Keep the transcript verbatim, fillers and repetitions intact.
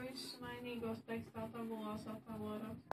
is, meine Gott, Flex, tá, tá bom, ó, só tá bom.